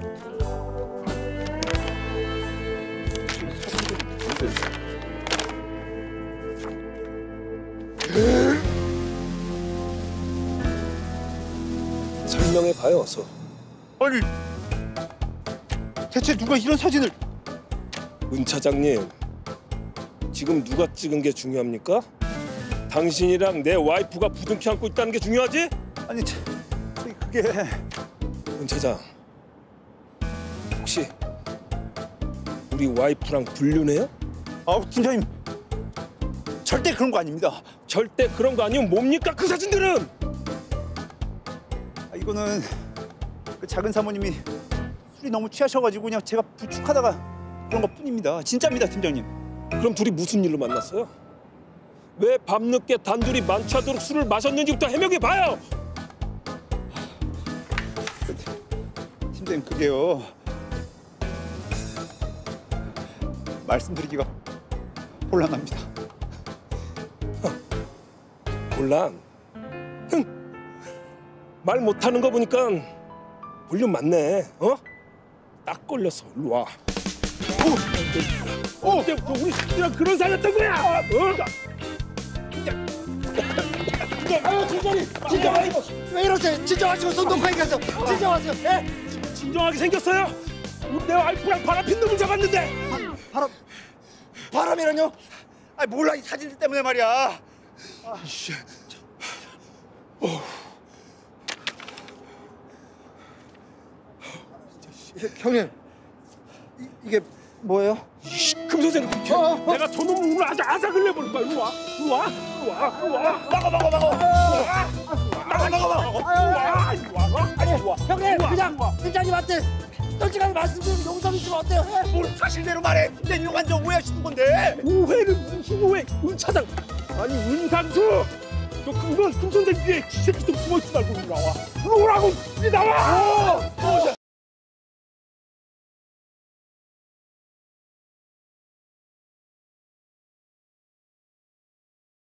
설명해봐요, 어서. 아니, 대체 누가 이런 사진을? 은 차장님, 지금 누가 찍은 게 중요합니까? 당신이랑 내 와이프가 부둥켜 안고 있다는 게 중요하지? 아니, 그게... 은 차장, 혹시 우리 와이프랑 불륜해요? 아우, 팀장님, 절대 그런 거 아닙니다. 절대 그런 거 아니면 뭡니까, 그 사진들은? 이거는 그 작은 사모님이 술이 너무 취하셔가지고 그냥 제가 부축하다가 그런 것뿐입니다. 진짜입니다, 팀장님. 그럼 둘이 무슨 일로 만났어요? 왜 밤늦게 단둘이 만취하도록 술을 마셨는지부터 해명해봐요! 팀장님, 그게요, 말씀드리기가 곤란합니다. 곤란? 흥! 말 못하는 거 보니까 볼륨 맞네, 어? 딱 걸렸어, 일로 와. 그때부터 우리 새끼랑 그런 사이였던 거야! 어? 아유, 팀장님, 진정하시고 왜 이러세요? 진정하시고 손 놓고 얘기하세요. 진정하세요. 예? 진정하게 생겼어요? 내 와이프랑 바람핀 놈을 잡았는데! 바람이라뇨? 아, 몰라, 이 사진들 때문에 말이야. 이씨. 형님, 이게 뭐예요? 금 선생 비켜. 내가 저놈을 오늘 아주 아삭을 내버릴 거야. 이리 와. 이리 와. 이리 와. 이리 와. 막아. 아니, 형님, 그냥 팀장님한테 솔직하게 말씀드리면 용서해 주면 어때요? 예? 뭘 사실대로 말해. 팀장님 완전 오해하시는 건데. 오해를 무슨 오해? 은 차장. 아니 은상수. 너 그건 금 선생 뒤에 쥐새끼 좀 숨어있지 말고 이리 나와. 이리 오라고. 이리 나와.